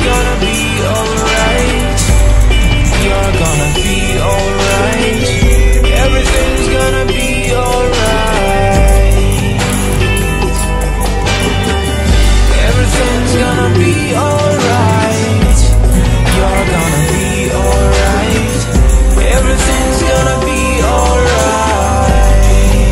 gonna be alright. You're gonna be alright. Everything's gonna be alright. Everything's gonna be alright. You're gonna be alright. Everything's gonna be alright.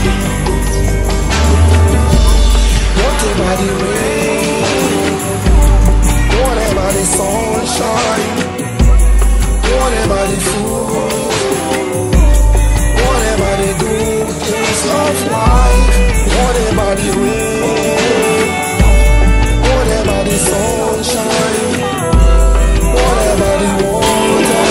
Whatever the rain, whatever the sunshine, whatever the food, whatever the good things of life, whatever the rain, whatever the sunshine, whatever the water,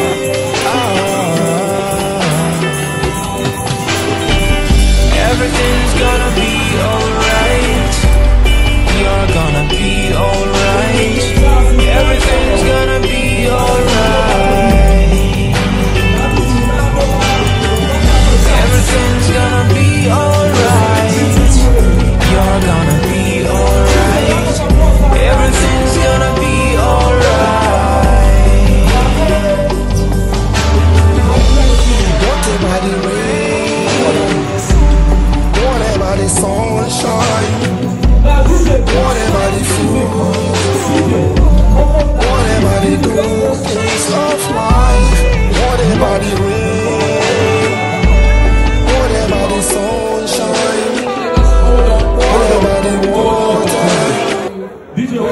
everything's gonna be alright. You're gonna be alright. Everything's gonna be alright. Everything's gonna be alright. You're gonna be alright. Everything's gonna be alright. Whatever the rain, whatever the sunshine, whatever the food, whatever the good things of life, whatever the rain, whatever the sunshine, whatever the water,